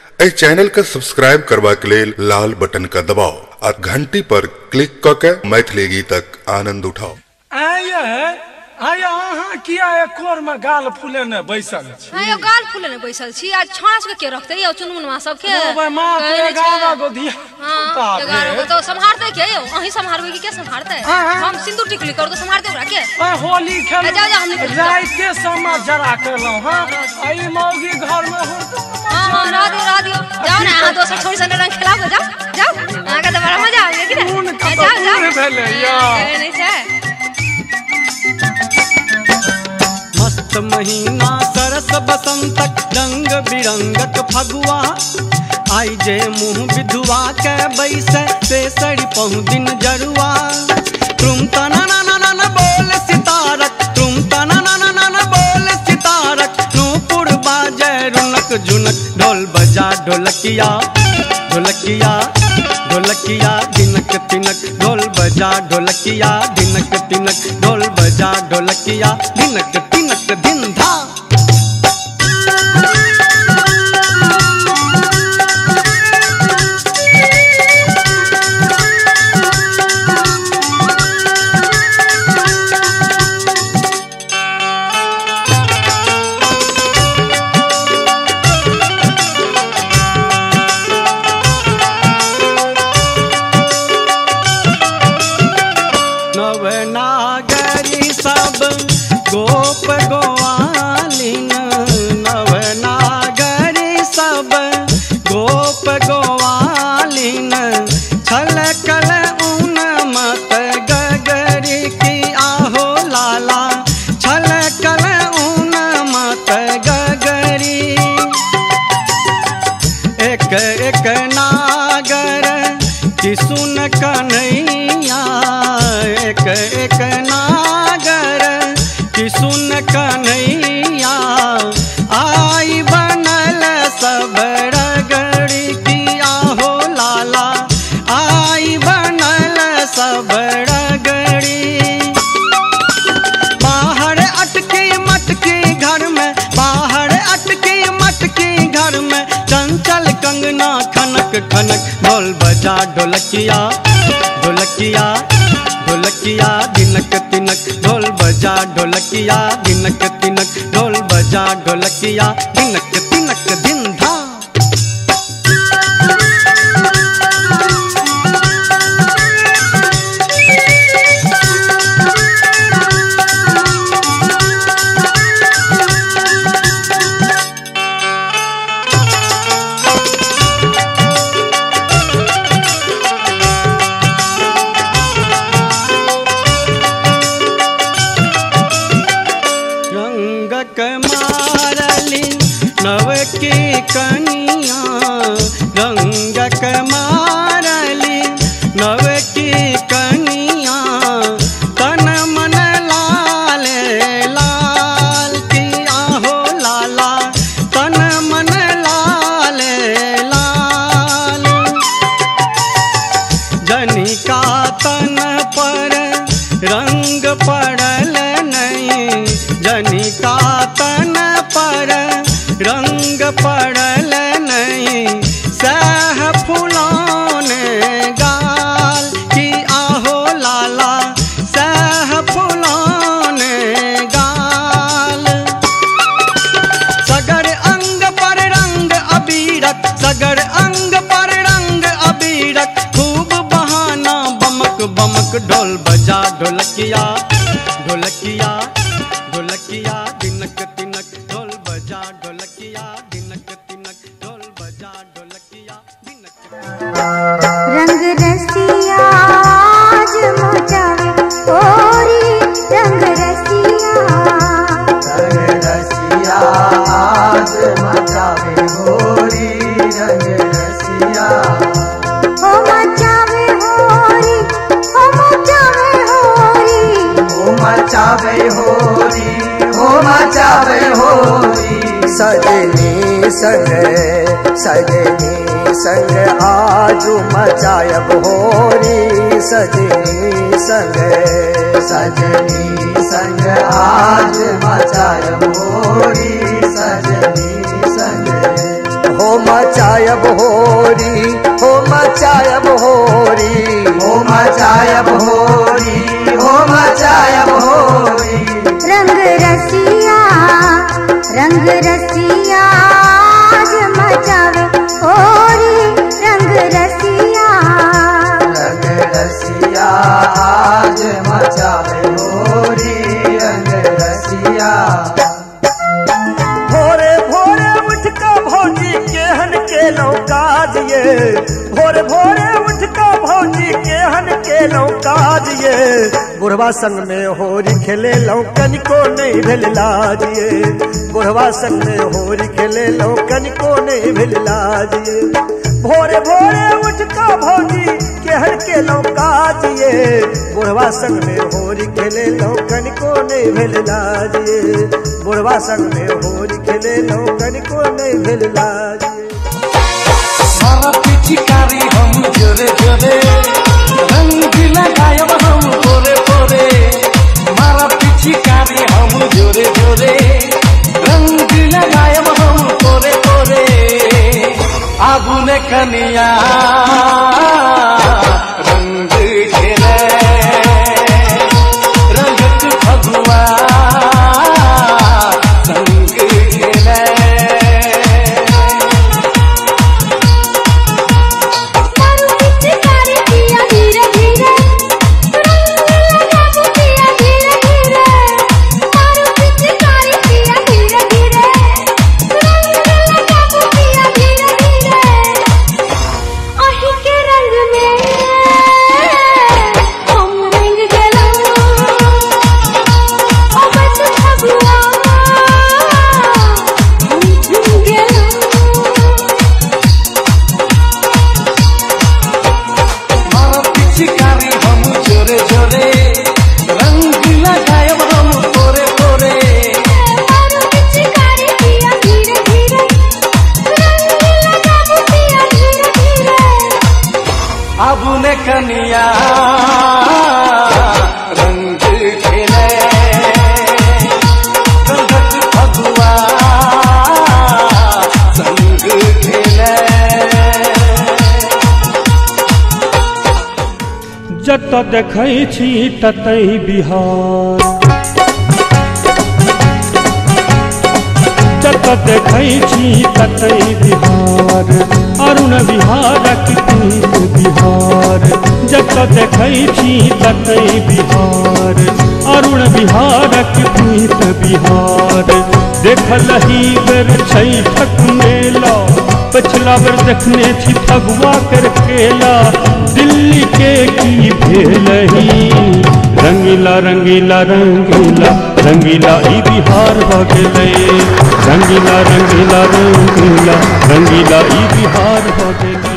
इस channel का subscribe करवा के लिए लाल बटन का दबाओ और घंटी पर क्लिक करके मैथिली गीतक आनंद उठाओ। आया अहाँ किया एकोर में गाल फूले ने बैसल छी? आयो गाल फूले ने बैसल छी। आज छाछ के रखते यो चुनमुनवा सब के ओ भाई मां के गावा गो दिया। हां 11 गो तो संभारते के यो अही संभारबे की के संभारते? हम सिंदूर टिकली कर तो संभारते ओकरा के? आ होली खेल जा जा हमने रात के समय जरा करलो। हां आई मौगी घर में हो। हां राधियो जाओ ना आ दोसर छोरी संग रंग खेलाओ जाओ आगे तो बड़ा मजा आवे कि ना जाओ भेले या नहीं छै। मस्त महीना सरस बसंतक रंग बिरंगक फगुआ आई जे मुँह विधुआ के बैसे से सड़ी पहु दिन जरुआ तुम तना ना बोल सितारक तुम तना ना बोल सितारक नूपुर बाजे रुनक झुनक ढोल बजा ढोलकिया ढोलकिया ढोलकिया दिनक तिनक ढोल बजा ढोलकिया दिनक तिनक ढोल बजा ढोलकिया दिनक तिनक दिन धा। नवनागरी सब गोप गोवालिन नवनागरी सब गोप गोवालिन छलकल ऊन मत गगरी की आहो लाला छलकल ऊन मत गगरी एक एक नागर की सुन कन्हैया एक एक नागर की सुन कन्हैया आई बनल सब रगड़ी की आहो लाला आई बनल सब रगड़ी बाहर अटके मटके घर में बाहर अटके मटके घर में चंचल कंगना खनक खनक ढोल बजा ढोलकिया ढोलकिया ढोलकिया दिनक तिनक ढोल बजा ढोलकिया दिनक तिनक ढोल बजा ढोलकिया दिनक तिनक दिन धा। रंगक मारली नव की कनिया रंगक मारली नव की कनिया तन मन लाल लाल की आहो लाला तन मन लाल लाल जनिका तन पर रंग पड़ल नहीं जनिका तन पर रंग पड़ल नहीं सह फुलान गाल की आहो लाला सह फुलान गाल सगर अंग पर रंग अबीरक सगर अंग पर रंग अबीरक खूब बहाना बमक बमक ढोल बजा ढोलकिया ढोलकिया ढोलकिया दिनक तिनक ढोल बजा ढोलकिया दिनक तिनक ढोल बजा ढोलकिया दिनक रंग रसिया आज मचावे होरी रंग रसिया आज मचावे होरी रंग रसिया हो मचावे होरी हो मचावे होरी हो मचावे होरी हो मचावे होरी सजनी संग आजू मचायब होरी सजनी संग आज मचायब होरी सजनी संग हो मच मचायब होरी हो मचायब होरी हो मचायब होरी हो मचायब होरी रंग रसिया आज मचावे होरी रंग रसिया आज मचावे होरी रंग रसिया भोरे भोरे उठ का भौजी केहन के लौका दिए भोरे भोरे उठ का भौजी केहन के लौका दिए बुढ़वा संग में होरी खेले लौकन को नहीं भेल लाजिए बुढ़वा संग में होरी खेले लौकन को नहीं भेल लाजिए भोरे भोरे उठ का भौजी केहन के लौका दिए बुढ़वा संग में होरी खेले लौकन को नहीं भेल लाजिए बुढ़वा संग में होरी खेले लौकन को नहीं भेल लाजिए मारा पिचकारी हम जोरे जोरे रंग लगायब हम पोरे पोरे मारा पिचकारी हम जोरे जोरे रंग लगायब हम पोरे पोरे आबू ने कनिया रंग खेले रंगत फगुआ संग खेले आबू ने कनिया रंग खेले रंगत फगुआ संग खेले जत देखै छी ततै बिहार जत देखै छी ततै बिहार अरुण बिहारक प्रीत बिहार जत देखै छी ततै बिहार अरुण बिहारक प्रीत बिहार देखलही बेर छठक मेला पछिला बेर देखने छी फगुआ कर केला दिल्ली के की भेलही रंगीला रंगीला रंगीला रंगीला ई बिहार भ गेलै रंगीला रंगीला रंगीला रंगीला ई बिहार भ गेलै।